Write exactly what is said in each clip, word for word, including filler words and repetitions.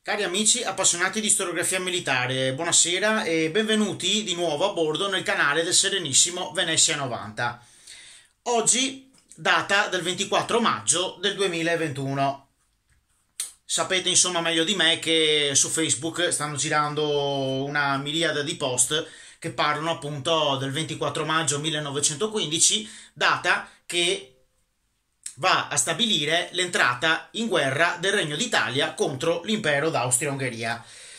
Cari amici appassionati di storiografia militare, buonasera e benvenuti di nuovo a bordo nel canale del Serenissimo Venezia novanta. Oggi, data del ventiquattro maggio del duemilaventuno. Sapete insomma meglio di me che su Facebook stanno girando una miriade di post che parlano appunto del ventiquattro maggio millenovecentoquindici, data che va a stabilire l'entrata in guerra del Regno d'Italia contro l'impero d'Austria-Ungheria.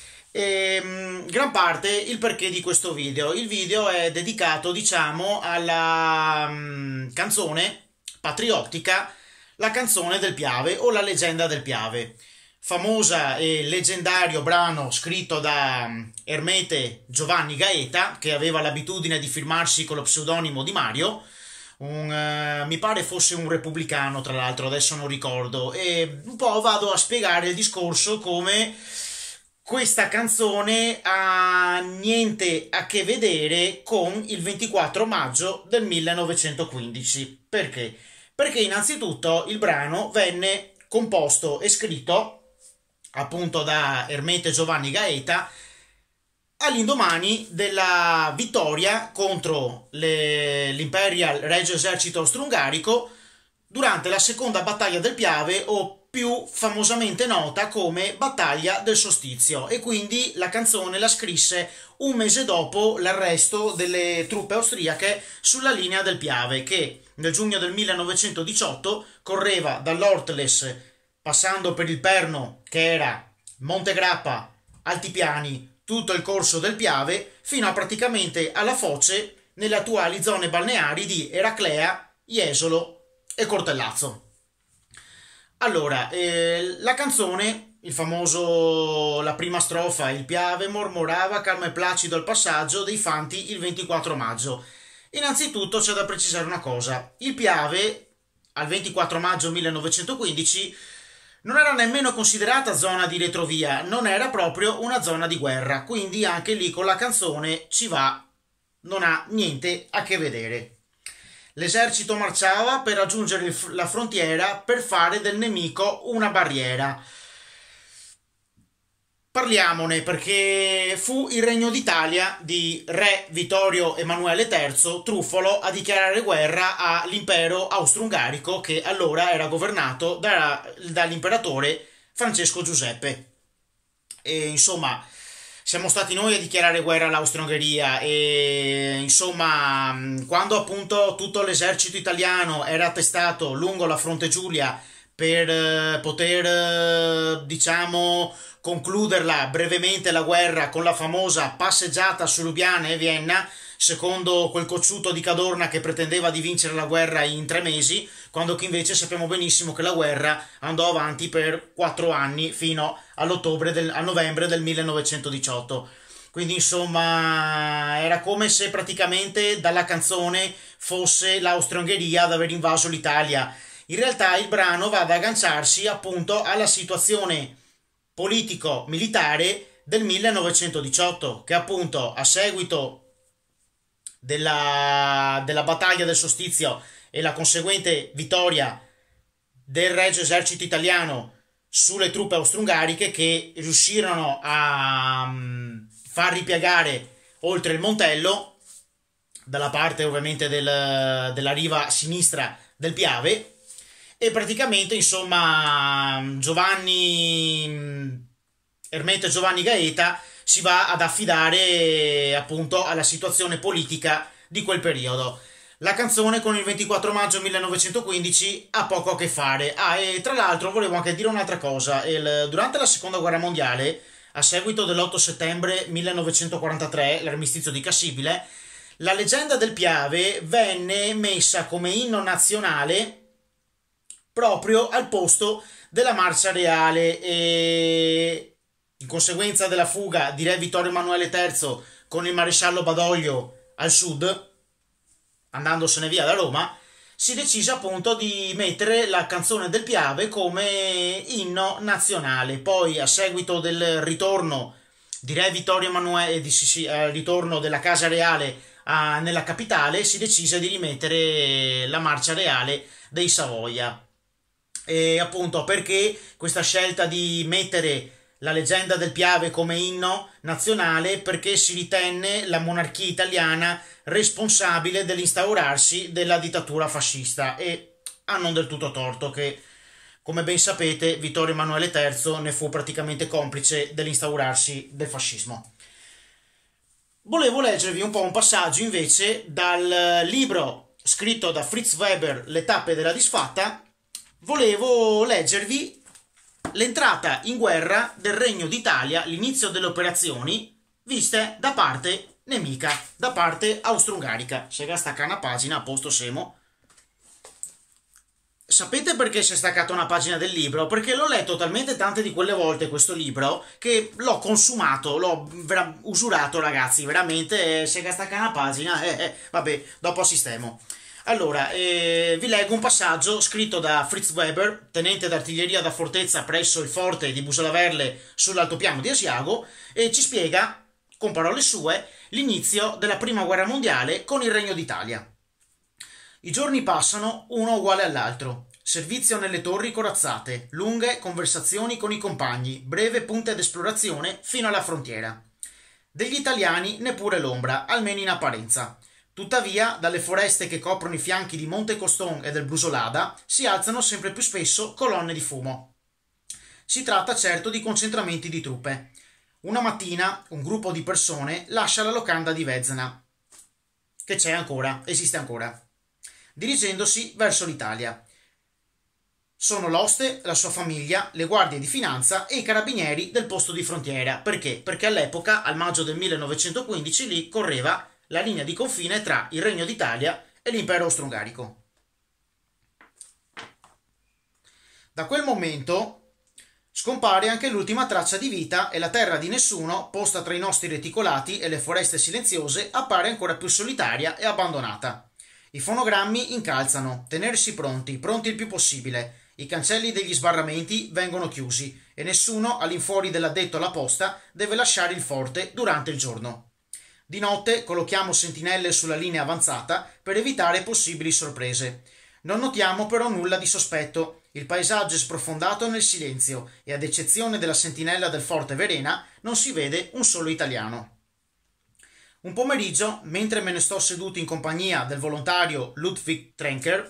E, gran parte il perché di questo video. Il video è dedicato, diciamo, alla um, canzone patriottica, la canzone del Piave o la leggenda del Piave. Famosa e leggendario brano scritto da Ermete Giovanni Gaeta, che aveva l'abitudine di firmarsi con lo pseudonimo di Mario. Un, uh, mi pare fosse un repubblicano, tra l'altro, adesso non ricordo, e un po' vado a spiegare il discorso come questa canzone ha niente a che vedere con il ventiquattro maggio del millenovecentoquindici. Perché? Perché innanzitutto il brano venne composto e scritto appunto da Ermete Giovanni Gaeta all'indomani della vittoria contro le, l'Imperial Regio Esercito Austro-Ungarico durante la seconda battaglia del Piave, o più famosamente nota come battaglia del Solstizio, e quindi la canzone la scrisse un mese dopo l'arresto delle truppe austriache sulla linea del Piave, che nel giugno del millenovecentodiciotto correva dall'Ortles passando per il Perno, che era Montegrappa, Altipiani, tutto il corso del Piave, fino a praticamente alla foce nelle attuali zone balneari di Eraclea, Jesolo e Cortellazzo. Allora, eh, la canzone, il famoso, la prima strofa, il Piave mormorava calmo e placido al passaggio dei fanti il ventiquattro maggio. Innanzitutto c'è da precisare una cosa: il Piave al ventiquattro maggio millenovecentoquindici non era nemmeno considerata zona di retrovia, non era proprio una zona di guerra, quindi anche lì con la canzone ci va, non ha niente a che vedere. L'esercito marciava per raggiungere la frontiera per fare del nemico una barriera. Parliamone, perché fu il Regno d'Italia di re Vittorio Emanuele terzo Truffolo a dichiarare guerra all'impero austro-ungarico, che allora era governato da, dall'imperatore Francesco Giuseppe. E insomma, siamo stati noi a dichiarare guerra all'Austria-Ungheria, e insomma, quando appunto tutto l'esercito italiano era attestato lungo la Fronte Giulia per eh, poter, eh, diciamo, concluderla brevemente la guerra con la famosa passeggiata su Lubiana e Vienna, secondo quel cocciuto di Cadorna che pretendeva di vincere la guerra in tre mesi, quando che invece sappiamo benissimo che la guerra andò avanti per quattro anni fino all'ottobre del, a novembre del millenovecentodiciotto. Quindi insomma era come se praticamente dalla canzone fosse l'Austria-Ungheria ad aver invaso l'Italia. In realtà il brano va ad agganciarsi appunto alla situazione politico-militare del millenovecentodiciotto, che appunto a seguito della, della battaglia del Solstizio e la conseguente vittoria del Regio Esercito Italiano sulle truppe austro-ungariche, che riuscirono a um, far ripiegare oltre il Montello, dalla parte ovviamente del, della riva sinistra del Piave. E praticamente insomma Giovanni Ermete Giovanni Gaeta si va ad affidare appunto alla situazione politica di quel periodo. La canzone con il ventiquattro maggio millenovecentoquindici ha poco a che fare. Ah, e tra l'altro volevo anche dire un'altra cosa: il, durante la seconda guerra mondiale, a seguito dell'otto settembre millenovecentoquarantatré, l'armistizio di Cassibile, la leggenda del Piave venne messa come inno nazionale proprio al posto della marcia reale, e in conseguenza della fuga di re Vittorio Emanuele terzo con il maresciallo Badoglio al sud, andandosene via da Roma, si decise appunto di mettere la canzone del Piave come inno nazionale. Poi, a seguito del ritorno di re Vittorio Emanuele, di sì, sì, eh, ritorno della casa reale a, nella capitale, si decise di rimettere la marcia reale dei Savoia. E appunto perché questa scelta di mettere la leggenda del Piave come inno nazionale perché si ritenne la monarchia italiana responsabile dell'instaurarsi della dittatura fascista, e ha non del tutto torto che, come ben sapete, Vittorio Emanuele terzo ne fu praticamente complice dell'instaurarsi del fascismo. Volevo leggervi un po' un passaggio invece dal libro scritto da Fritz Weber, Le tappe della disfatta. Volevo leggervi l'entrata in guerra del Regno d'Italia, l'inizio delle operazioni viste da parte nemica, da parte austro-ungarica. Se ga stacca una pagina, a posto siamo. Sapete perché si è staccata una pagina del libro? Perché l'ho letto talmente tante di quelle volte questo libro che l'ho consumato, l'ho vera- usurato, ragazzi, veramente. Eh, se ga stacca una pagina, eh, eh, vabbè, dopo sistemo. Allora, eh, vi leggo un passaggio scritto da Fritz Weber, tenente d'artiglieria da fortezza presso il forte di Busolaverle sull'altopiano di Asiago, e ci spiega, con parole sue, l'inizio della prima guerra mondiale con il Regno d'Italia. I giorni passano uno uguale all'altro. Servizio nelle torri corazzate, lunghe conversazioni con i compagni, breve punte d'esplorazione fino alla frontiera. Degli italiani neppure l'ombra, almeno in apparenza. Tuttavia, dalle foreste che coprono i fianchi di Monte Coston e del Busolada si alzano sempre più spesso colonne di fumo. Si tratta certo di concentramenti di truppe. Una mattina un gruppo di persone lascia la locanda di Vezna, che c'è ancora, esiste ancora, dirigendosi verso l'Italia. Sono l'oste, la sua famiglia, le guardie di finanza e i carabinieri del posto di frontiera. Perché? Perché all'epoca, al maggio del millenovecentoquindici, lì correva la linea di confine tra il Regno d'Italia e l'impero austro-ungarico. Da quel momento scompare anche l'ultima traccia di vita e la terra di nessuno, posta tra i nostri reticolati e le foreste silenziose, appare ancora più solitaria e abbandonata. I fonogrammi incalzano, tenersi pronti, pronti il più possibile. I cancelli degli sbarramenti vengono chiusi e nessuno all'infuori dell'addetto alla posta deve lasciare il forte durante il giorno. Di notte collochiamo sentinelle sulla linea avanzata per evitare possibili sorprese. Non notiamo però nulla di sospetto. Il paesaggio è sprofondato nel silenzio e, ad eccezione della sentinella del forte Verena, non si vede un solo italiano. Un pomeriggio, mentre me ne sto seduto in compagnia del volontario Ludwig Trenker,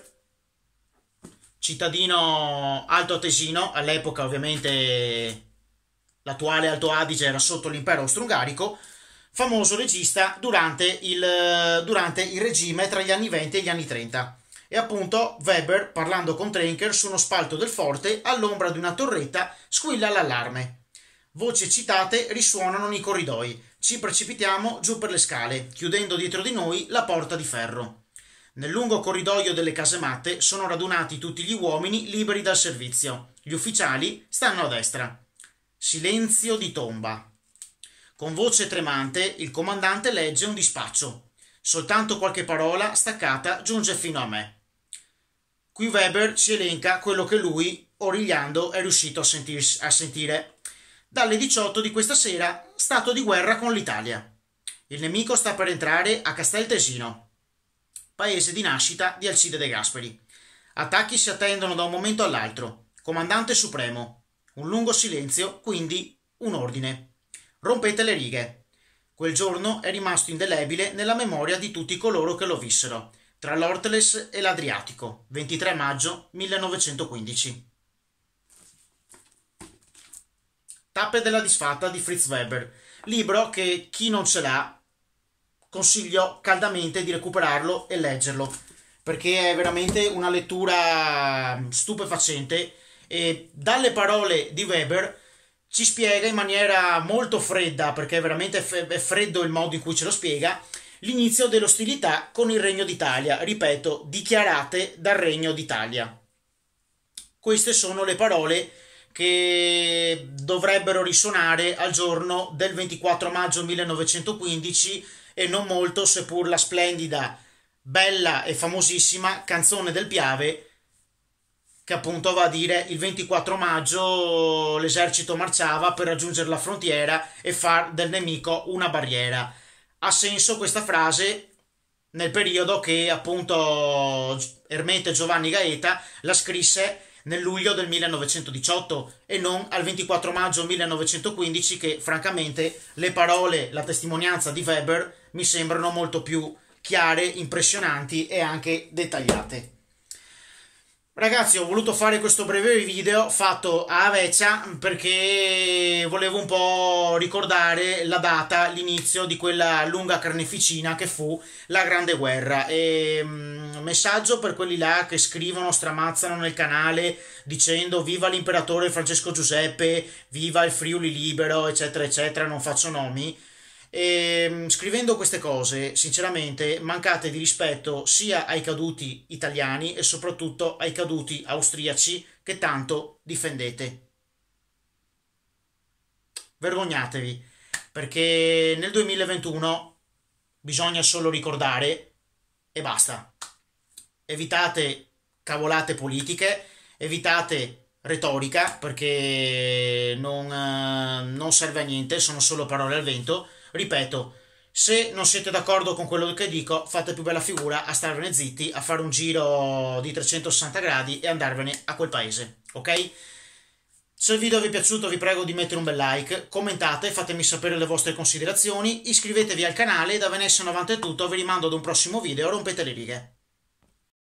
cittadino altoatesino, all'epoca ovviamente l'attuale Alto Adige era sotto l'impero austro-ungarico, famoso regista durante il, durante il regime tra gli anni venti e gli anni trenta. E appunto Weber, parlando con Trenker su uno spalto del forte, all'ombra di una torretta, squilla l'allarme. Voci eccitate risuonano nei corridoi. Ci precipitiamo giù per le scale, chiudendo dietro di noi la porta di ferro. Nel lungo corridoio delle casematte sono radunati tutti gli uomini liberi dal servizio. Gli ufficiali stanno a destra. Silenzio di tomba. Con voce tremante il comandante legge un dispaccio. Soltanto qualche parola staccata giunge fino a me. Qui Weber ci elenca quello che lui, origliando, è riuscito a, sentir, a sentire. Dalle diciotto di questa sera, stato di guerra con l'Italia. Il nemico sta per entrare a Casteltesino, paese di nascita di Alcide De Gasperi. Attacchi si attendono da un momento all'altro. Comandante supremo. Un lungo silenzio, quindi un ordine. Rompete le righe. Quel giorno è rimasto indelebile nella memoria di tutti coloro che lo vissero, tra l'Orteles e l'Adriatico, ventitré maggio millenovecentoquindici. Tappe della disfatta di Fritz Weber, libro che chi non ce l'ha consiglio caldamente di recuperarlo e leggerlo, perché è veramente una lettura stupefacente e dalle parole di Weber ci spiega in maniera molto fredda, perché veramente è freddo il modo in cui ce lo spiega, l'inizio delle ostilità con il Regno d'Italia, ripeto, dichiarate dal Regno d'Italia. Queste sono le parole che dovrebbero risuonare al giorno del ventiquattro maggio millenovecentoquindici e non molto, seppur la splendida, bella e famosissima canzone del Piave, che appunto va a dire il ventiquattro maggio l'esercito marciava per raggiungere la frontiera e far del nemico una barriera. Ha senso questa frase nel periodo che appunto Ermete Giovanni Gaeta la scrisse nel luglio del millenovecentodiciotto e non al ventiquattro maggio millenovecentoquindici, che francamente le parole, la testimonianza di Weber mi sembrano molto più chiare, impressionanti e anche dettagliate. Ragazzi, ho voluto fare questo breve video fatto a vecchia perché volevo un po' ricordare la data, l'inizio di quella lunga carneficina che fu la Grande Guerra. E um, messaggio per quelli là che scrivono, stramazzano nel canale dicendo viva l'imperatore Francesco Giuseppe, viva il Friuli libero, eccetera eccetera, non faccio nomi. E, scrivendo queste cose, sinceramente, mancate di rispetto sia ai caduti italiani e soprattutto ai caduti austriaci che tanto difendete. Vergognatevi, perché nel duemilaventuno bisogna solo ricordare e basta. Evitate cavolate politiche, evitate retorica, perché non, non serve a niente, sono solo parole al vento. Ripeto, se non siete d'accordo con quello che dico, fate più bella figura a starvene zitti, a fare un giro di trecentosessanta gradi e andarvene a quel paese, ok? Se il video vi è piaciuto vi prego di mettere un bel like, commentate, fatemi sapere le vostre considerazioni, iscrivetevi al canale. Da Venezia novanta è tutto, vi rimando ad un prossimo video, rompete le righe.